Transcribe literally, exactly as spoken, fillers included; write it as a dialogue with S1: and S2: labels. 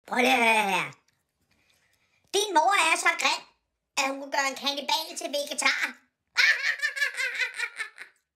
S1: Prøv lige at høre her. Din mor er så grim, at hun kan gøre en kannibal til vegetar.